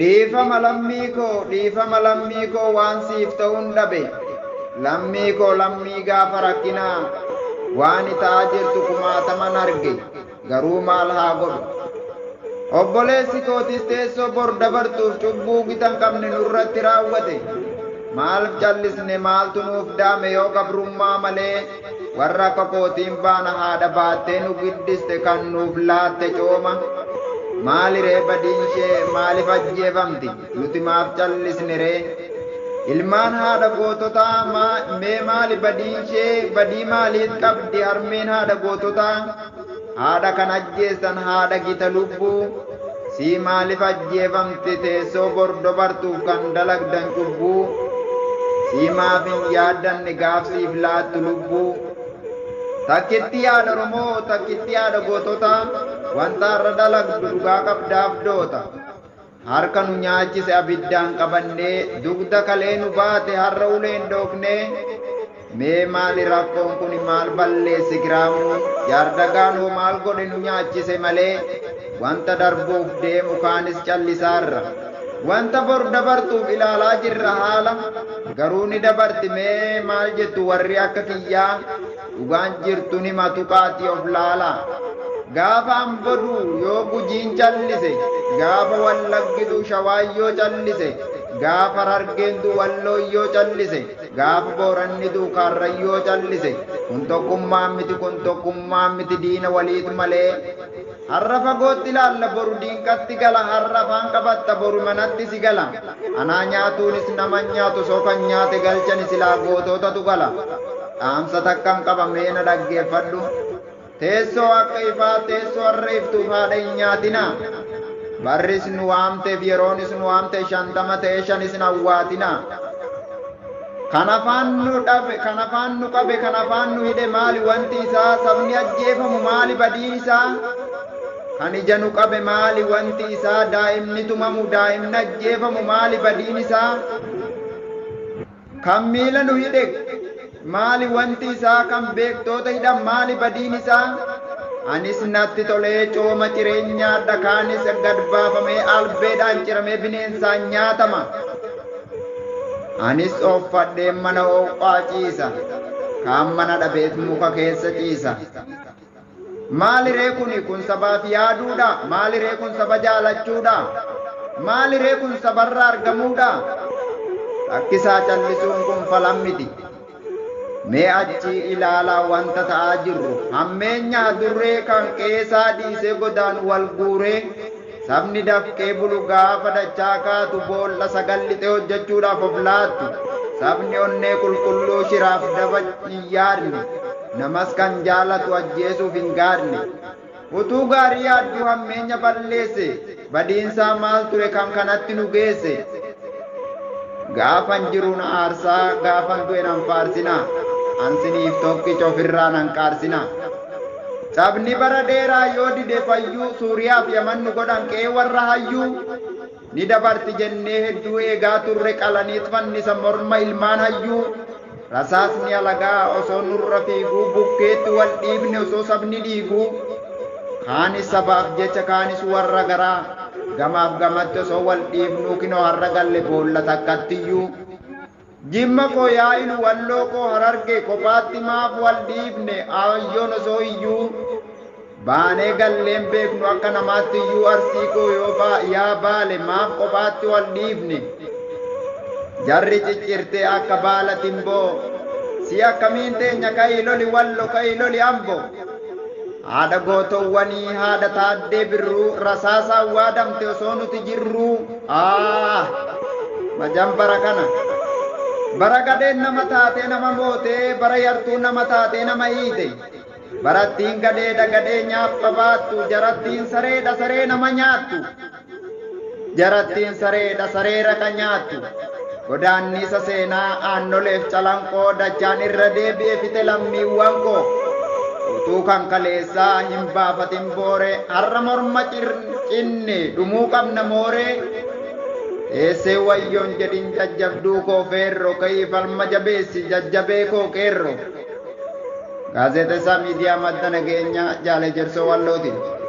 dhiifama lammii koo waan siif ta'uun dhabe lammii koo lammii gaafa rakkinaa waan ta'aa jirtu kumaataman arge garuu maal haa godhu obboleessi kootis teessoo bor dabartuuf cubbuu gitan qabne nurratti raawwate maal callisne maaltu nuuf daame yoo gabrummaa malee warra akka kootiin baana haadha baattee nu guddiste kan nuuf laatte cooma maali ree badiin ishee maaliif ajjeefamti nuti maaf callisne ree ilmaan haadha goototaa mee maali badiin ishee badii maaliit qabdi harmeen haadha goototaa haadha kan ajjeessan haadha gita lubbuu sii maaliif ajjeefamti teessoo bor dabartuuf kan dalagdan cubbuu sii maaf hin yaaddanne gaafsiif laattu lubbuu takkitti yaada Oromoo takkitti yaada goototaa wanta har'a dalagdu dhugaa qabdaaf doota harka nu nyaachise abiddaan qabannee dugda kalee nu baate har'a uleen dhoofnee mee maali rakkoon kun maal balleesse giraamu jaardagaan hoo maal godhe nu nyaachise malee wanta darbuuf deemu kaanis callisaarra wanta bor dabartuuf ilaalaa jirra haala garuu ni dabarti mee maal jettu warri akka kiyyaa dhugaan jirtu ni matuqaati of laala gaafa amboduu yoo gujiin callise gaafa wallaggitu shawaayyoo callise gaafa harargeentu wallooyyoo callise gaafa boorannitu karrayyoo callise kun tokkummaa miti diina waliitu malee har'a fagootti ilaalla boru diinqatti gala har'a afaan qabatta boru manatti si gala anaa nyaatuunis nama nyaatu sookan nyaate galchani silaa gootootatu gala dhaamsa takkan qaba meena dhaggeeffadhu teessoo akka ifaa teessoo har'a iftuuf haadha hin nyaatina barris nu waamteef yeroonis nu waamte 50 ta'e 5 hin awwaatina kan afaan nu qabe kan afaan nu hidhe maali wanti isaa sabni ajjeefamu maali badiin isaa kan ija nu qabe maali wanti isaa daa'imni tumamu daa'imni ajjeefamu maali badiin isaa kan miila nu hidhe maali wanti isaa kan beektoota hidhan maali badiin isaa anis natti tolee cooma jireenyaadha kaanis gad baafamee albeedhaan ciramee bineensaan nyaatama anis oofadhee mana ooqaa ciisa kaan mana dhabeet muka keessa ciisa maali ree kun sabaaf yaaduudha maali ree kun saba jaalachuudha maali ree kun sabarraa argamuudha rakkisaa callisuun kun falan miti mee achi ilaalaa wanta ta'aa jirru hammeenya hadurree kan qeesaa dhiisee godaan wal guuree sabni dafqee bulu gaafa dachaa kaatu boolla sagallixee hojjechuudhaaf of laattu sabni onnee qulqulluu shiraaf daba hin yaadne namas kan jaalatu ajjeesuuf hin gaadne utuu gaarii yaadduu hammeenya balleesse badiinsaa maal ture kan kanatti nu geesse gaafan jiru na aarsaa gaafan du'e nan faarsinaa ansiniif tokkicha ofirraa nan qaarsinaa sabni bara dheeraa yoo dide fayyuu suuriyaaf yaman nu godhan qe'ee warra hayyuu ni dabarti jennee hedduu eegaa turre qalaniit fannisa morma ilmaan hayyuu rasaasni alagaa osoo nurra fiiguu bukkeetti wal dhiibne osoo sabni dhiiguu kaanis sabaaf jecha kaanis warra garaa gamaaf gamatti osoo wal dhiibnuu kinoo har'a galle boolla takkattiyyuu jimma koo yaa'ilu walloo koo hararge kophaatti maaf wal dhiibne ayyoon osoo iyyuu baanee galleen beeknu akka namaatti iyyuu arsii koo yaa baale maaf kophaatti wal dhiibne jarri ciccirtee akka baala timboo si akkamiin teenya ka'ii loli wallo ka'ii loli ambo haadha gootowwanii haadha taaddee birruu rasaasaan waadamte osoo nuti jirruu majan bara kana bara gadeen nama taatee nama mootee bara yartuu nama taatee nama hiite barattiin gadeedha gadee nyaapha baattu jarattiin sareedha saree nama nyaattu jarattiin sareedha saree raqa nyaattu godaannisa seenaa aannoleef calanqoo dachaan irra deebi'e fite lammiiwwan koo utuu kan kaleessaa hin baafatin boore har'a morma cinne dhumuu qabna mooree eessee wayyoon jedhin jajjabduu koo feerro ka'ii falma jabeessi jajjabee koo qeerro gaazexeessaa miidiyaa madda nageenyaa Jaalee Jersoo Wallootiin